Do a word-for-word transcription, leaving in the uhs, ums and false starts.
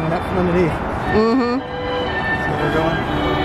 coming up from underneath. Mm-hmm. See where they're going?